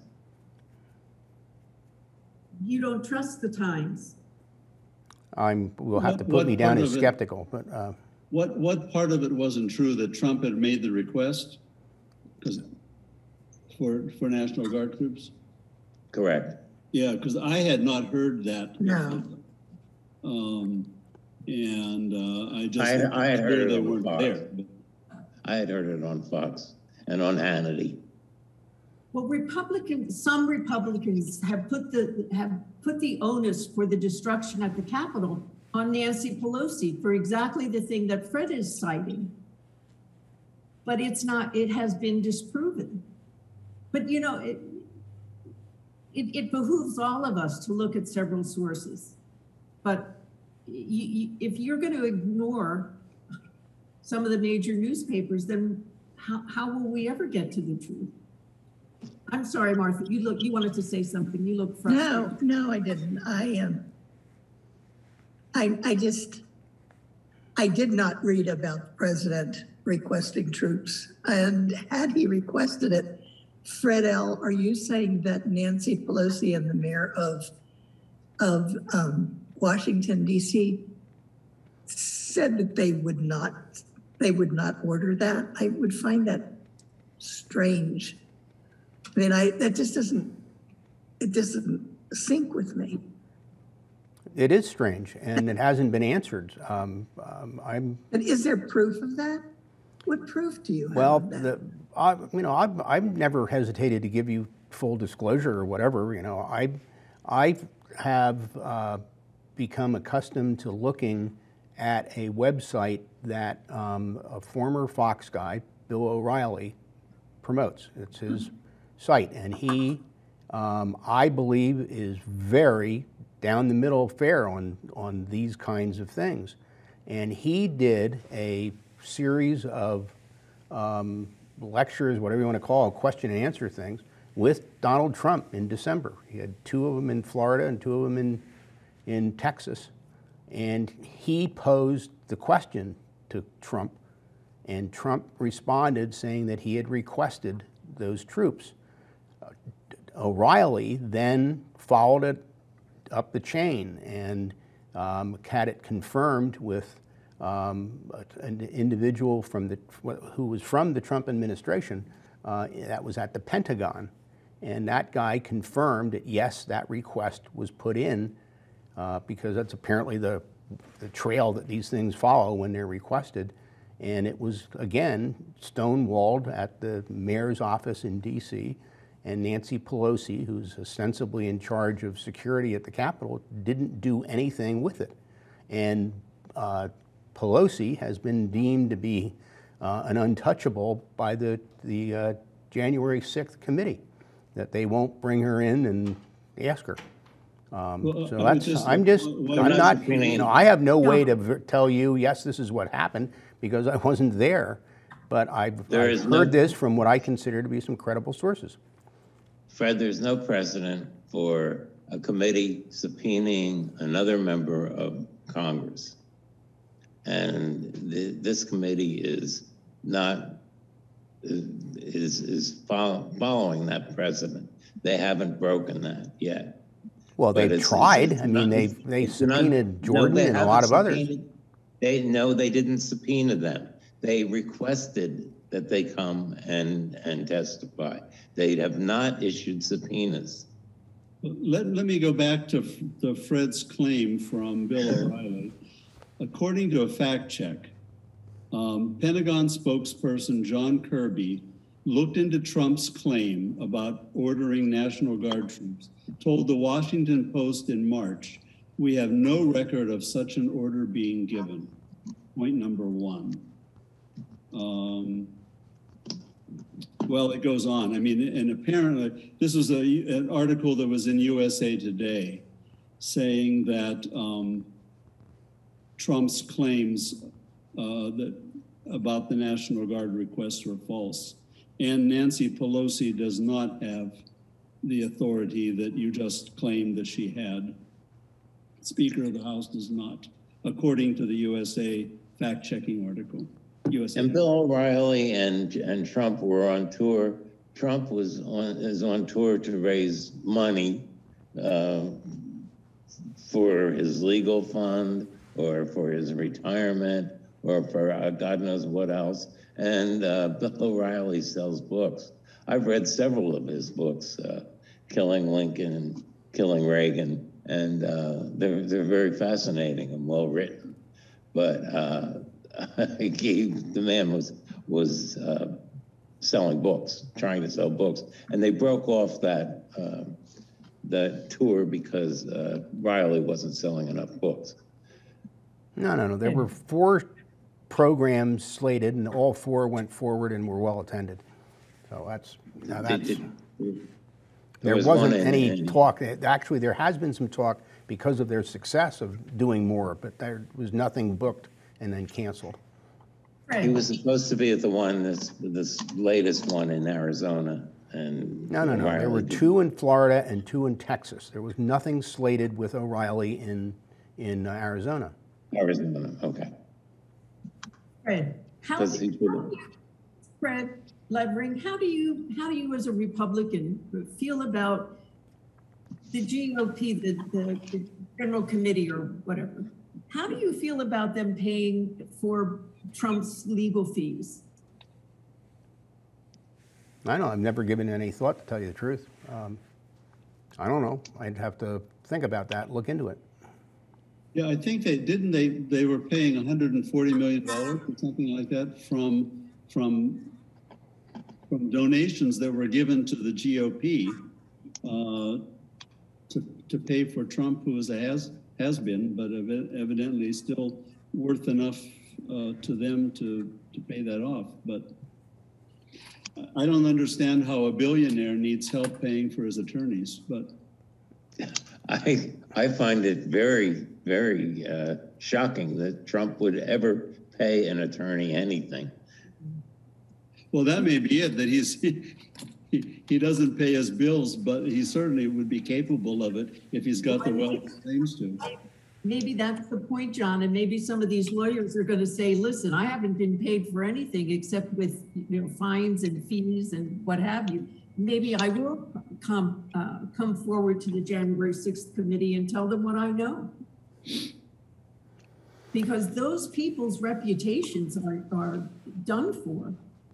You don't trust the Times. I'm, will have to What- put what me down part as of it- skeptical, but uh, What, what part of it wasn't true, that Trump had made the request? Because for, for National Guard troops? Correct. Yeah, because I had not heard that. No. Um, and uh, I just. I had- I had knew heard it they on weren't Fox. there. but- I had heard it on Fox and on Hannity. Well, Republicans, some Republicans have put the, have put the onus for the destruction at the Capitol on Nancy Pelosi for exactly the thing that Fred is citing. But it's not, it has been disproven. But you know, it, it, it behooves all of us to look at several sources. But you, you, if you're going to ignore some of the major newspapers, then how, how will we ever get to the truth? I'm sorry, Martha, you look, you wanted to say something. You look frustrated. No, no, I didn't. I am. I, I just, I did not read about the president requesting troops. And had he requested it, Fred L., are you saying that Nancy Pelosi and the mayor of, of um, Washington, D C said that they would not, they would not order that? I would find that strange. I mean, I, that just doesn't, it doesn't sync with me. it is strange, and it hasn't been answered. Um, um, I'm But is there proof of that? What proof do you have well, of that? the, I, you know, I've, I've never hesitated to give you full disclosure or whatever. You know, I, I have uh, become accustomed to looking at a website that um, a former Fox guy, Bill O'Reilly, promotes. It's his site, and he, um, I believe, is very down the middle fair on on these kinds of things. And he did a series of um, lectures, whatever you want to call it, question and answer things, with Donald Trump in December. He had two of them in Florida and two of them in in Texas, and he posed the question to Trump, and Trump responded saying that he had requested those troops. Uh, O'Reilly then followed it up the chain and um, had it confirmed with um, an individual from the who was from the Trump administration uh, that was at the Pentagon, and that guy confirmed that yes, that request was put in uh, because that's apparently the the trail that these things follow when they're requested. And it was, again, stonewalled at the mayor's office in D C, and Nancy Pelosi, who's ostensibly in charge of security at the Capitol, didn't do anything with it. And uh, Pelosi has been deemed to be uh, an untouchable by the, the uh, January sixth committee, that they won't bring her in and ask her. Um, Well, so I would that's, just- I'm just, well, I'm that's not, the thing. you know, I have no way to v- tell you, yes, this is what happened, because I wasn't there, but I've, There I've is heard no- this from what I consider to be some credible sources. Fred, there's no precedent for a committee subpoenaing another member of Congress. And the, this committee is not, is, is follow, following that precedent. They haven't broken that yet. Well, But they've it's- tried, it's I mean, not- they, they it's not- subpoenaed no, Jordan they and a lot of haven't others. subpoenaed- They, no, they didn't subpoena them. They requested that they come and, and testify. They have not issued subpoenas. Let, let me go back to, to Fred's claim from Bill O'Reilly. According to a fact check, um, Pentagon spokesperson John Kirby looked into Trump's claim about ordering National Guard troops, told the Washington Post in March, "We have no record of such an order being given." Point number one. Um, Well, it goes on. I mean, and apparently, this was a, an article that was in U S A Today saying that um, Trump's claims uh, that about the National Guard requests were false. And Nancy Pelosi does not have the authority that you just claimed that she had. Speaker of the House does not, according to the U S A fact-checking article. U S A. And Bill O'Reilly and and Trump were on tour. Trump was on is on tour to raise money uh, for his legal fund or for his retirement or for uh, God knows what else. And uh, Bill O'Reilly sells books. I've read several of his books, uh, Killing Lincoln, Killing Reagan, and uh, they're they're very fascinating and well written. But uh, he, the man was was uh, selling books, trying to sell books, and they broke off that uh, that tour because uh, Riley wasn't selling enough books. No, no, no. There were four programs slated, and all four went forward and were well attended. So that's now that's. It, it, there was wasn't in, any in, talk. Actually, there has been some talk because of their success of doing more, but there was nothing booked and then canceled. He was supposed to be at the one, this this latest one in Arizona, and no, no, no. O'Reilly there were did. two in Florida and two in Texas. There was nothing slated with O'Reilly in in uh, Arizona. Arizona, okay. Fred, how Does do he you, Fred Levering, how do you how do you as a Republican feel about the G O P, the, the, the General Committee or whatever? How do you feel about them paying for Trump's legal fees? I don't know. I've never given any thought, to tell you the truth. Um, I don't know. I'd have to think about that, look into it. Yeah, I think they didn't. They they were paying one hundred forty million dollars or something like that from from from donations that were given to the G O P uh, to to pay for Trump, who was a has has been, but ev evidently still worth enough uh, to them to to pay that off. But I don't understand how a billionaire needs help paying for his attorneys. But I I find it very very uh, shocking that Trump would ever pay an attorney anything. Well, that may be it, that he's he, he doesn't pay his bills, but he certainly would be capable of it if he's got the wealth he claims to. Maybe that's the point, John, and maybe some of these lawyers are going to say, listen, I haven't been paid for anything except with, you know, fines and fees and what have you. Maybe I will come uh, come forward to the January sixth committee and tell them what I know. Because those people's reputations are, are done for.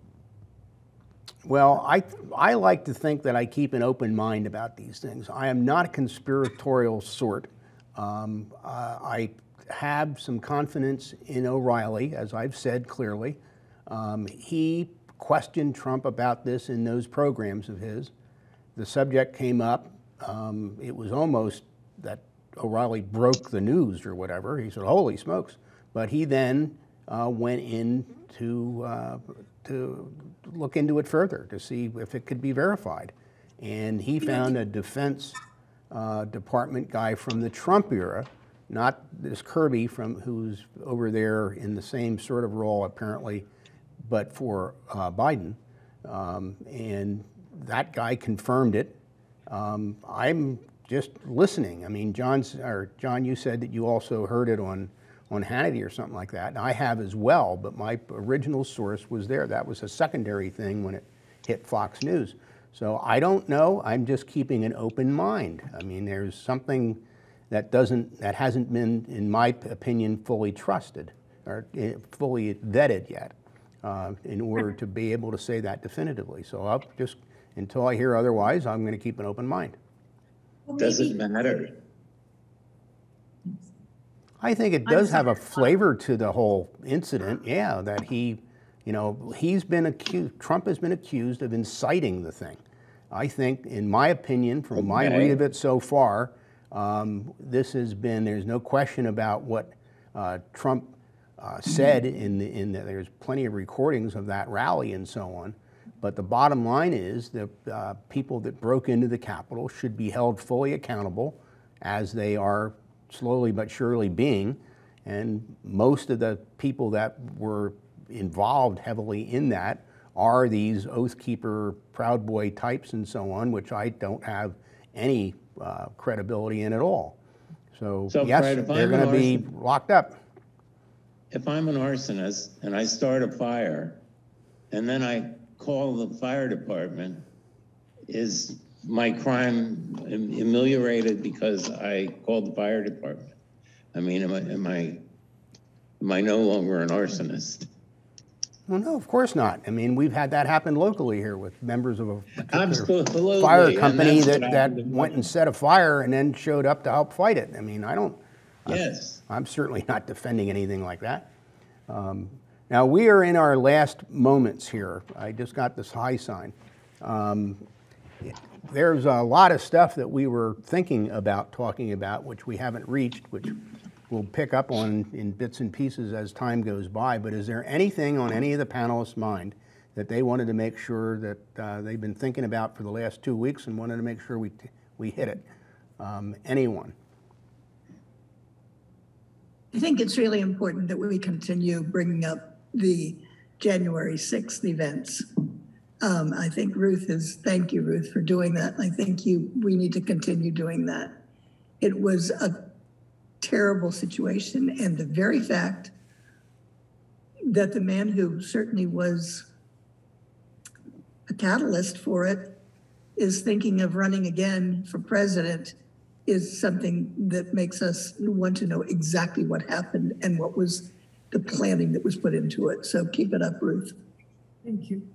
Well, I, I like to think that I keep an open mind about these things. I am not a conspiratorial sort. Um, uh, I have some confidence in O'Reilly, as I've said clearly. Um, he questioned Trump about this in those programs of his. The subject came up. Um, it was almost that O'Reilly broke the news or whatever. He said, holy smokes. But he then uh, went in to, uh, to look into it further to see if it could be verified. And he found a Defense uh, Department guy from the Trump era, not this Kirby from who's over there in the same sort of role apparently, but for uh, Biden. Um, and that guy confirmed it. Um, I'm just listening. I mean, John's, or John, you said that you also heard it on, on Hannity or something like that. And I have as well, but my original source was there. That was a secondary thing when it hit Fox News. So I don't know. I'm just keeping an open mind. I mean, there's something that doesn't, that hasn't been, in my opinion, fully trusted or fully vetted yet uh, in order to be able to say that definitively. So I'll just, until I hear otherwise, I'm going to keep an open mind. Does it matter? I think it does have a flavor to the whole incident, yeah, that he, you know, he's been accused, Trump has been accused of inciting the thing. I think, in my opinion, from my Okay. read of it so far, um, this has been, there's no question about what uh, Trump uh, said in the, in the, there's plenty of recordings of that rally and so on, But the bottom line is that uh, people that broke into the Capitol should be held fully accountable, as they are slowly but surely being. And most of the people that were involved heavily in that are these Oath Keeper, Proud Boy types and so on, which I don't have any uh, credibility in at all. So, So, yes, Fred, if they're I'm going to an be arson- locked up. If I'm an arsonist and I start a fire and then I call the fire department, is my crime am- ameliorated because I called the fire department? I mean, am I, am I, am I no longer an arsonist? Well, no, of course not. I mean, we've had that happen locally here with members of a particular Absolutely. fire and company that's that, what that happened in went and Russia. set a fire and then showed up to help fight it. I mean, I don't, Yes. I'm certainly not defending anything like that. Um, now, we are in our last moments here. I just got this high sign. Um, there's a lot of stuff that we were thinking about talking about, which we haven't reached, which we'll pick up on in bits and pieces as time goes by. But is there anything on any of the panelists' mind that they wanted to make sure that uh, they've been thinking about for the last two weeks and wanted to make sure we, we hit it? Um, anyone? I think it's really important that we continue bringing up the January sixth events. Um, I think Ruth is, thank you, Ruth, for doing that. I think you, we need to continue doing that. It was a terrible situation, and the very fact that the man who certainly was a catalyst for it is thinking of running again for president is something that makes us want to know exactly what happened and what was the planning that was put into it. So keep it up, Ruth. Thank you.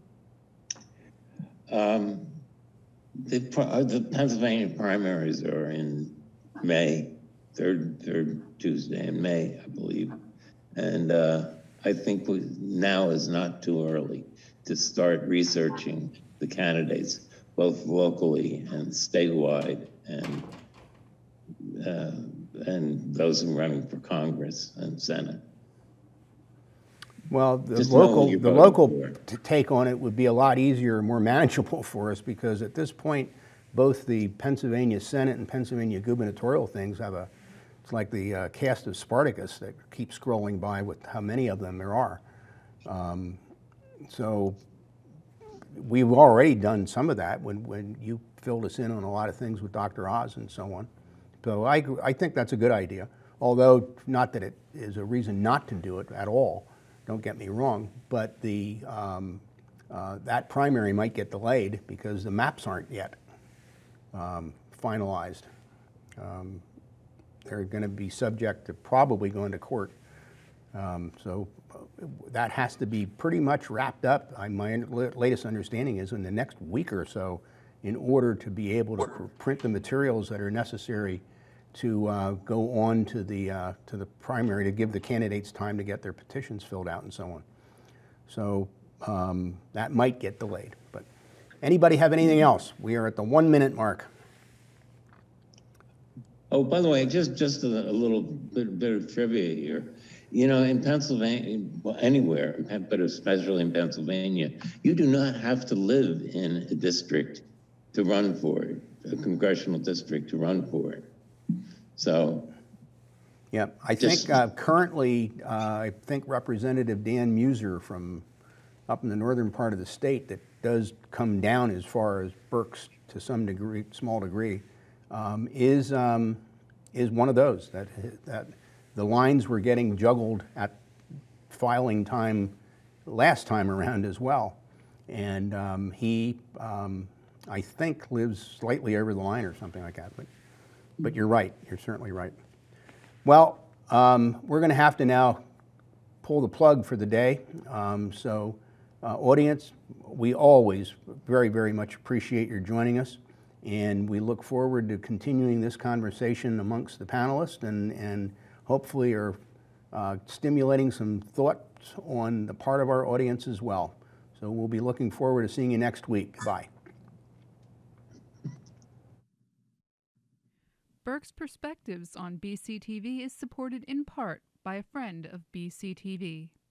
Um, the, the Pennsylvania primaries are in May, third, third Tuesday in May, I believe. And uh, I think we, now is not too early to start researching the candidates, both locally and statewide, and uh, and those who are running for Congress and Senate. Well, the Just know who local, you're the voting local for. t- take on it would be a lot easier and more manageable for us, because at this point, both the Pennsylvania Senate and Pennsylvania gubernatorial things have a, it's like the uh, cast of Spartacus that keeps scrolling by with how many of them there are. Um, so we've already done some of that when, when you filled us in on a lot of things with Doctor Oz and so on. So I, gr- I think that's a good idea, although not that it is a reason not to do it at all. Don't get me wrong, but the, um, uh, that primary might get delayed because the maps aren't yet um, finalized. Um, they're going to be subject to probably going to court. Um, so uh, that has to be pretty much wrapped up. I, my latest understanding is in the next week or so, in order to be able to pr print the materials that are necessary to uh, go on to the uh, to the primary, to give the candidates time to get their petitions filled out and so on. So um, that might get delayed. But anybody have anything else? We are at the one minute mark. Oh, by the way, just just a, a little bit, bit of trivia here. You know, in Pennsylvania, well, anywhere, but especially in Pennsylvania, you do not have to live in a district to run for it, a congressional district to run for it. So, yeah, I just, think uh, currently, uh, I think Representative Dan Muser from up in the northern part of the state that does come down as far as Berks to some degree, small degree, um, is um, is one of those that that the lines were getting juggled at filing time last time around as well, and um, he um, I think lives slightly over the line or something like that. But but you're right. You're certainly right. Well, um, we're going to have to now pull the plug for the day. Um, so, uh, audience, we always very, very much appreciate your joining us, and we look forward to continuing this conversation amongst the panelists, and, and hopefully are uh, stimulating some thoughts on the part of our audience as well. So we'll be looking forward to seeing you next week. Bye. Berks Perspectives on B C T V is supported in part by a friend of B C T V.